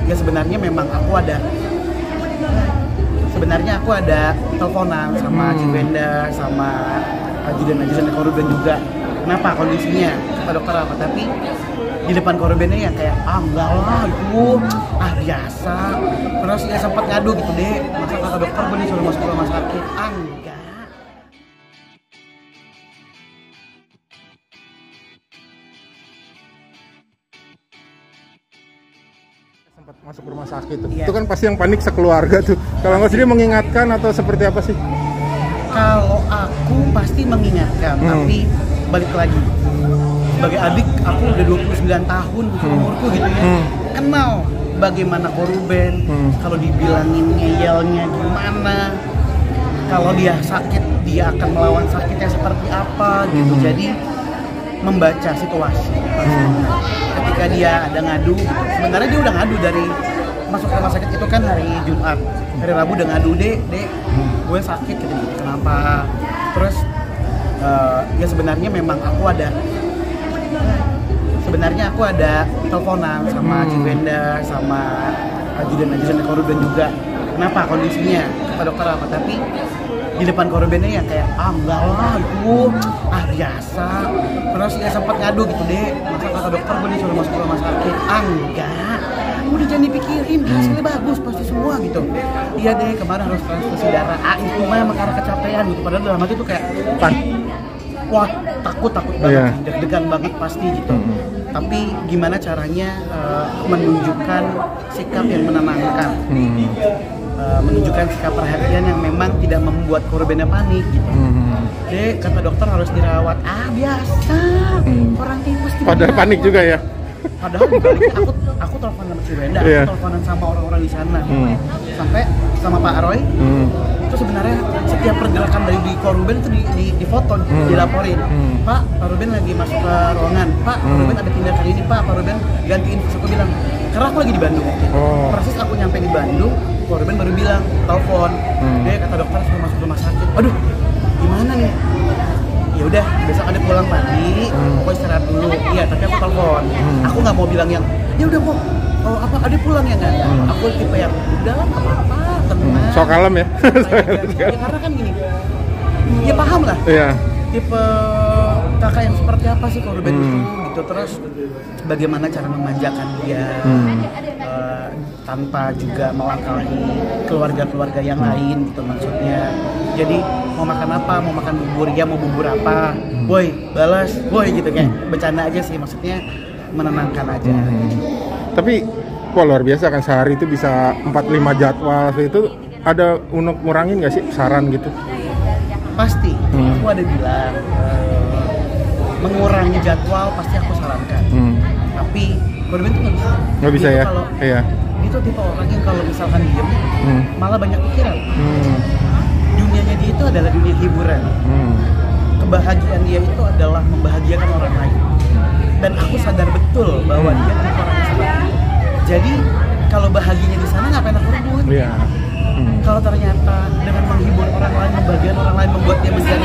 Ya sebenarnya memang sebenarnya aku ada teleponan sama Cibenda, sama ajudan korban juga. Kenapa kondisinya? Kata dokter apa? Tapi di depan korbannya yang kayak enggak lah itu biasa. Terus ya sempat ngadu gitu deh. Masa kata dokter gue disuruh masuk ke rumah sakit? Enggak. Sempat masuk rumah sakit tuh. Itu kan pasti yang panik sekeluarga tuh. Kalau nggak sendiri mengingatkan atau seperti apa sih? Kalau aku pasti mengingatkan, tapi balik lagi. Sebagai adik, aku udah 29 tahun umurku gitu ya. Kenal bagaimana korban, kalau dibilangin ngeyelnya gimana. Kalau dia sakit, dia akan melawan sakitnya seperti apa gitu. Jadi membaca situasi. Ketika dia ada ngadu, sebenarnya dia udah ngadu dari masuk rumah sakit itu kan hari Jumat. Hari Rabu udah ngadu, dek gue sakit gitu. Kenapa? Terus ya sebenarnya aku ada teleponan sama Cibenda, sama ajudan korban juga. Kenapa kondisinya? Kata dokter apa? Tapi di depan korbannya yang kayak enggak lah itu biasa. Terus ya sempat ngadu gitu deh. Masa kata dokter gue disuruh masuk ke rumah sakit? Enggak. Udah jangan dipikirin, hasilnya bagus pasti semua gitu. Iya deh, kemarin harus transfusi darah. Itu mah karena kecapean gitu. Padahal dalam hati tuh kayak wah takut banget, deg-degan banget pasti gitu. Tapi gimana caranya menunjukkan sikap yang menenangkan, menunjukkan sikap perhatian yang memang tidak membuat korbannya panik gitu. Dek, kata dokter harus dirawat. Biasa, orang tipes gitu. Padahal panik juga ya. Padahal aku telepon sama Cibenda, aku teleponan sama orang-orang di sana, sampai sama Pak Roy. Itu sebenarnya setiap pergerakan dari di korban itu difoto, dilaporin. Pak Ruben lagi masuk ke ruangan. Pak Ruben ada tindakan ini. Pak Ruben gantiin. Terus aku bilang, karena aku lagi di Bandung. Persis aku nyampe di Bandung, Pak Ruben baru bilang telepon. Dia kata dokter suruh masuk rumah sakit. Aduh, gimana nih? Ya udah, besok ada pulang pagi, aku istirahat dulu. Iya, tapi aku telepon. Aku nggak mau bilang yang, ya udah kok. Oh apa? Ada pulang ya nggak? Aku tipe yang udah lah, apa-apa, tenang. Sok kalem ya. Ya karena kan gini, dia paham lah. Iya. Tipe kakak yang seperti apa sih korban itu gitu. Terus bagaimana cara memanjakan dia tanpa juga melangkahi keluarga-keluarga yang lain gitu maksudnya. Jadi mau makan apa, mau makan bubur ya, mau bubur apa, boy balas, boy gitu kayak bercanda aja sih, maksudnya menenangkan aja. Tapi wah luar biasa kan, sehari itu bisa 4-5 jadwal itu. Ada ngurangin nggak sih saran gitu? Pasti, aku ada bilang mengurangi jadwal pasti aku sarankan. Tapi korban itu nggak bisa ya? Kalau iya. itu tipe orang yang kalau misalkan diem malah banyak pikiran. Dunianya dia itu adalah dunia hiburan. Kebahagiaan dia itu adalah membahagiakan orang lain. Dan aku sadar betul bahwa dia tipe orang yang seperti itu. Jadi kalau bahagianya di sana ngapain aku rebut? Kalau ternyata dengan menghibur orang lain, membahagiakan orang lain, membuat dia menjadi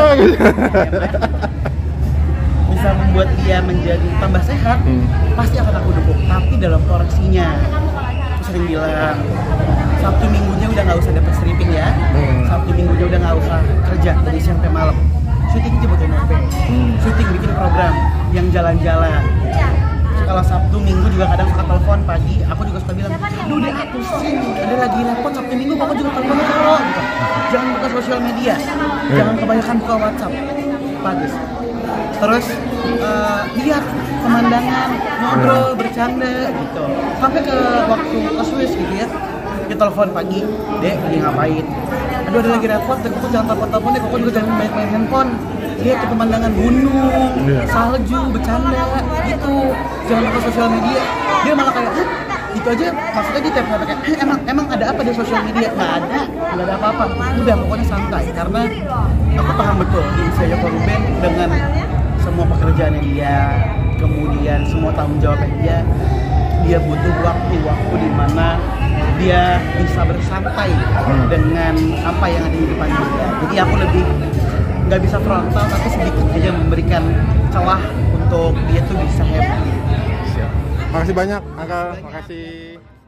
bisa membuat dia menjadi tambah sehat, pasti akan aku dukung. Tapi dalam koreksinya, aku sering bilang Sabtu Minggunya udah nggak usah dapat stripping ya. Sabtu Minggunya udah nggak usah kerja dari siang sampai malam. Syuting aja buat NOP. Syuting bikin program yang jalan-jalan. Kalau Sabtu Minggu juga kadang suka telepon pagi, aku juga suka bilang, "Duh, deh aku sih, ada lagi repot Sabtu Minggu, papa juga telepon kalau gitu. Jangan buka sosial media, jangan kebanyakan buka WhatsApp." Bagus. Terus lihat pemandangan, ngobrol, bercanda gitu. Sampai ke waktu ke Swiss gitu ya. Dia telepon pagi, "Dek, lagi ngapain?" "Aduh, ada lagi repot, deh, kok jangan telepon-telepon deh, kok juga jangan main handphone. Lihat ke pemandangan gunung, salju, bercanda gitu. Jangan ke sosial media." Dia malah kayak, itu aja, maksudnya dia tiap hari kayak, emang ada apa di sosial media? Nggak ada apa-apa. Udah, pokoknya santai. Karena aku paham betul di usianya Ruben dengan semua pekerjaannya dia, kemudian semua tanggung jawabnya dia butuh waktu di mana dia bisa bersantai dengan apa yang ada di depan dia. Jadi aku lebih nggak bisa frontal, tapi sedikit aja memberikan celah untuk dia tuh bisa happy. Makasih banyak, Angka. Makasih.